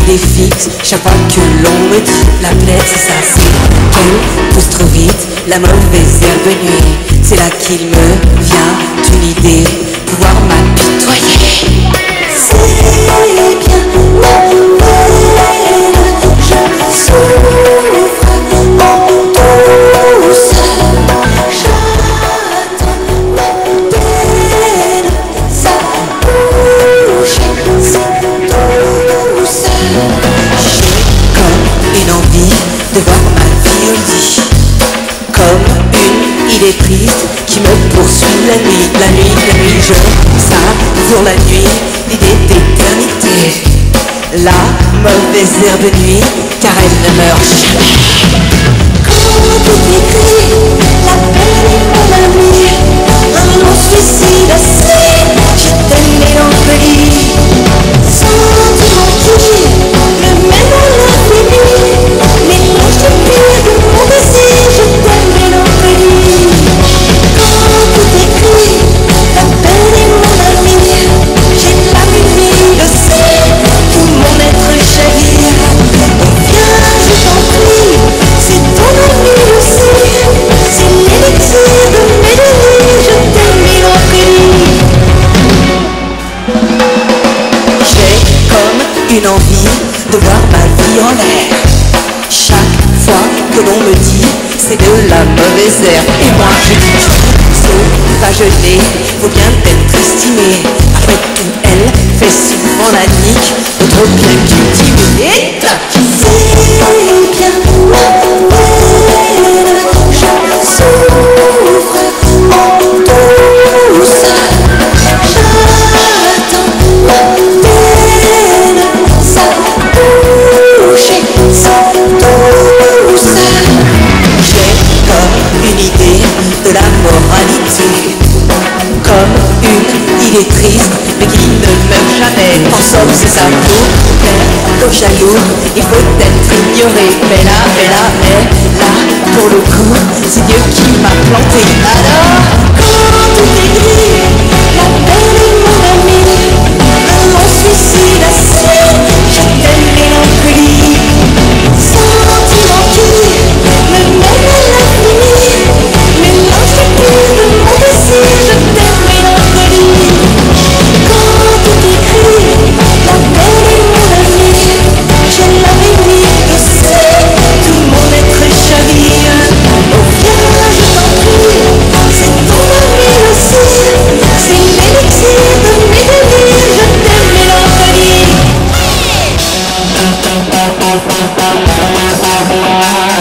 idée fixe, chaque fois que l'on me dit la plaie c'est ça, c'est qu'elle pousse trop vite, la mauvaise herbe nuit. C'est là qu'il me vient une idée, pouvoir m'apitoyer. C'est bien ma peine, je souffre en douceur. J'attends ma peine, sa bouche, sa douceur. J'ai comme une envie de voir ma vie au lit, comme une idée triste qui me poursuit la nuit, la nuit, la nuit. Je savoure la nuit, l'idée d'éternité, la mauvaise herbe nuit, car elle ne meurt jamais. Quand tout est gris, la peine est mon ami. Un long suicide assis, je t'aime mélancolie. Sentiment qui me mène à l'infini. Mélange de pire de mon désir, je t'aime mélancolie. Quand tout est gris, la peine est mon ami. J'ai la humide aussi, tout mon être chavire. Viens, je t'en prie, c'est ton ami aussi. C'est l'élixir de mes délires, je t'aime mélancolie. J'ai comme une envie de voir ma vie en l'air. Chaque fois que l'on me dit c'est de la mauvaise herbe, et moi je dis sauvageonner, faut bien être estimé. Après tout, elle fait souvent la nique, trop bien cultivée. Et tac. C'est bien ma peine, je souffre en douceur. J'attends ma peine, sa bouche, sa douceur. J'ai comme une idée de la moralité, comme une idée triste, mais qui ne meurt jamais. En somme, c'est ça, pour plaire aux jaloux, il faut être ignoré. Mais là, pour le coup, c'est Dieu qui m'a planté. Alors, Quand tout est gris, la peine est mon ami. Un long suicide assis, je t'aime mélancolie. Sentiment qui me mène à l'infini. Mélange de pire de mon désir, je t'aime mélancolie. Quand tout est gris, la peine est mon ami. J'ai la humide aussi, tout mon être chavire. Oh viens, je t'en prie, c'est ton ami aussi. C'est l'élixir de mes délires, je t'aime mélancolie.